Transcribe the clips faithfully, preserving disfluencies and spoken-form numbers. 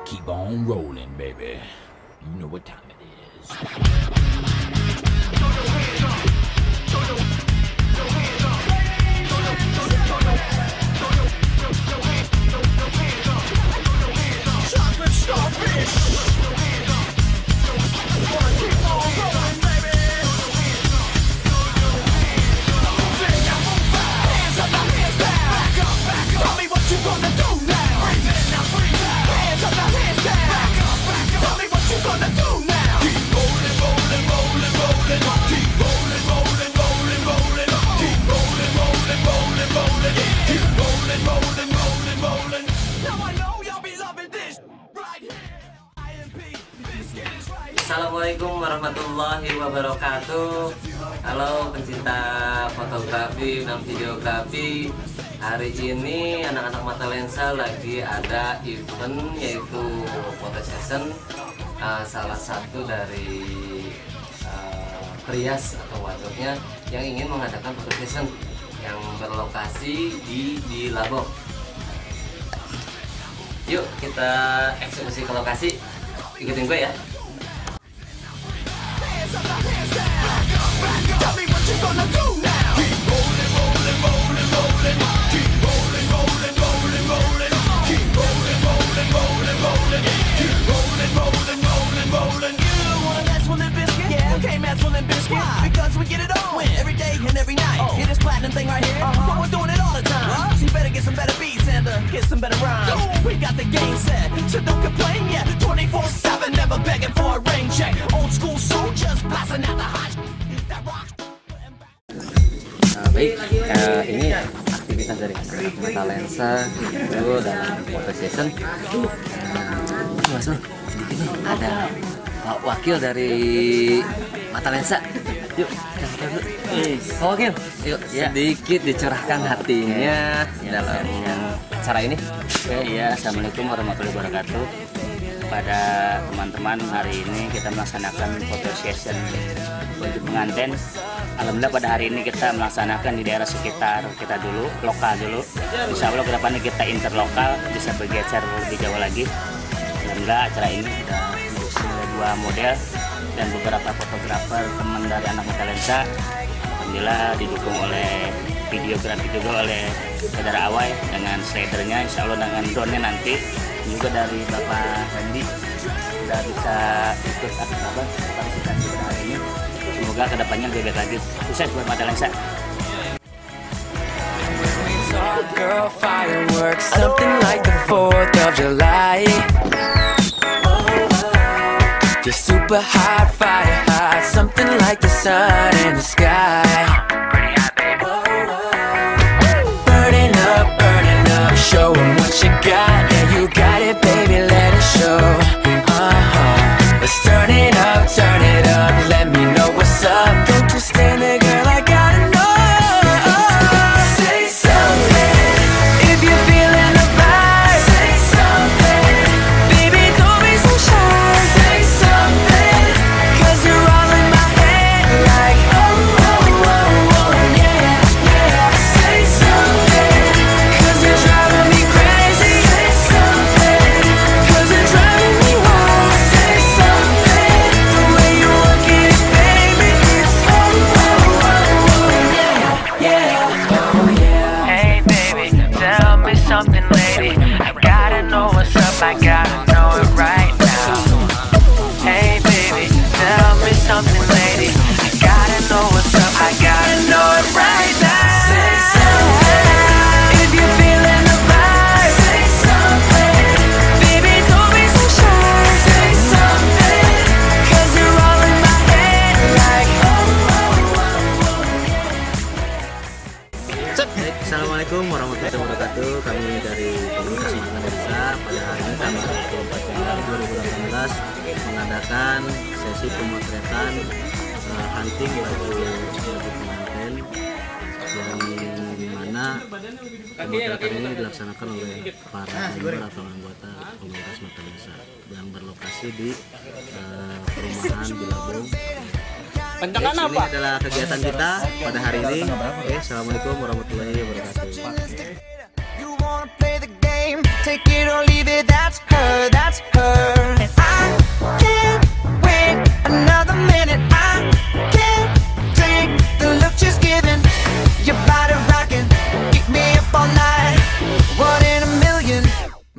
Keep on rolling, baby. You know what time it is. Chocolate starfish. Keep on rolling, baby. Hands up, now hands down. Back up, back up. Tell me what you gonna do now. Breathe in, now breathe out. Hands up, now hands down. Back up, back up. Tell me what you gonna do now. Keep rolling, rolling, rolling, rolling. Keep rolling, rolling, rolling, rolling. Keep rolling, rolling, rolling, rolling. Keep rolling, rolling, rolling, rolling. Now I know y'all be loving this right here. I M P, Biscuit is right here. Assalamualaikum warahmatullahi wabarakatuh. Halo pencinta fotografi dan videografi. Hari ini anak-anak Mata Lensa lagi ada event yaitu foto session, uh, salah satu dari uh, Prias atau waduknya yang ingin mengadakan foto session yang berlokasi di di Labong. Yuk kita eksekusi ke lokasi, ikutin gue ya. Because we get it on every day and every night. Oh. Hear this platinum thing right here? Uh-huh. But we're doing it all the time. What? So you better get some better beats and uh, get some better rhymes. Oh. We got the game set, so don't complain yet. twenty-four seven, never begging for a rain check. Old school soldiers blasting out the hot that rock. Nah, baik, uh, ini aktivitas dari Mata Lensa itu dalam foto session. Uh, Mas Nur, sedikit nih ada uh, wakil dari Mata Lensa. Yuk, kita foto dulu. Pak Wakil, yuk ya. Sedikit dicurahkan hatinya ya, dalam ya. acara ini. Oke, ya, assalamualaikum warahmatullahi wabarakatuh. Pada teman-teman, hari ini kita melaksanakan foto session untuk pengantin. Alhamdulillah pada hari ini kita melaksanakan di daerah sekitar kita dulu, lokal dulu. Insya Allah kedepannya kita interlokal, bisa bergeser lebih jauh lagi. Alhamdulillah acara ini sudah mengisi dua model dan beberapa fotografer teman dari anak Mata Lensa. Alhamdulillah didukung oleh videografi juga oleh saudara Awai dengan slidernya, insya Allah dengan drone-nya nanti juga dari Bapak Randy sudah bisa ikut apa partisipasi pada hari ini. Semoga kedepannya lebih baik lagi. Sukses buat Mata Lensa. Girl, fireworks, something like the fourth of July. You're super hot, fire hot, something like the sun in the sky. Pretty hot, baby. Burning up, burning up, show 'em what you got. Yeah, you got it, baby, let it show. Uh-huh. Let's turn it up, turn it up, let me know what's up. Don't you stand there, girl, I gotta know. Say something if you're feeling the vibe. Say something, baby, don't be so shy. Say something, cause you're all in my head like oh, oh, oh, oh, yeah, yeah. Say something, cause you're driving me crazy. Say something, cause you're driving me wild. Say something, the way you work it, baby, it's oh, oh, oh, oh, yeah, yeah, oh, yeah. Hey baby, tell me something, lady. I gotta know what's up, I gotta know it right now. Hey baby, tell me something, lady. I gotta know what's up, I gotta know it right now. Say something if you're feeling the vibe. Say something, baby, don't be so shy. Say something, cause you're all in my head like oh, oh, oh, oh. Baik, assalamualaikum warahmatullahi wabarakatuh. Kami dari Komunikasi Mata Lensa pada hari ini tanggal dua puluh empat Januari dua ribu delapan belas mengadakan sesi pemotretan uh, hunting baju baju pengantin yang dimana pemotretan ini dilaksanakan oleh para member atau anggota komunitas Mata Lensa yang berlokasi di uh, perumahan di Labong. Bentangan Ini apa? adalah kegiatan kita pada hari ini. Oke, assalamualaikum warahmatullahi wabarakatuh. You wanna play the game, take it or leave it, that's her, that's her.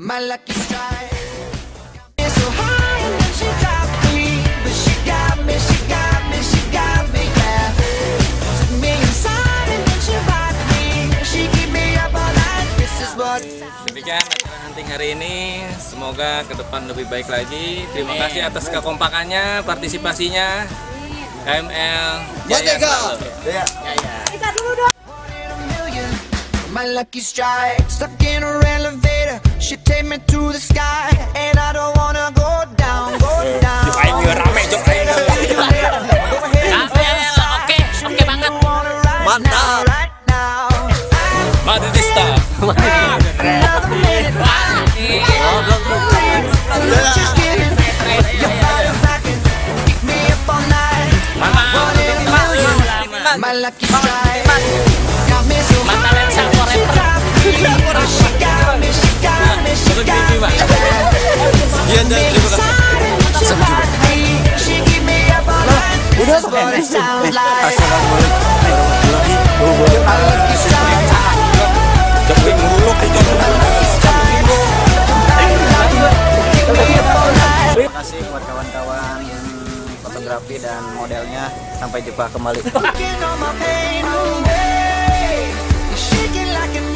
My lucky strike. It's so high and then she got me, but she got me, she got me, she got me, yeah. Took me inside and then she rocked me, she keep me up all night. This is what. Demikian acara hunting hari ini, semoga ke depan lebih baik lagi. Terima kasih atas kekompakannya, partisipasinya. K M L Jaya selalu. My lucky strike, stuck in her elevator. She take me to the sky, and I don't wanna go down, go down. Oke, oke banget. Mantap. Mari di start. My lucky strike got me so high. She got me, she got me, she got me. Iya, dan terima kasih. She keep me up all night. This is what it sounds like. My lucky strike. Jeping muluk itu. Terima kasih buat kawan-kawan fotografi dan modelnya. Sampai jumpa kembali. Taking all my pain away. You're shaking like an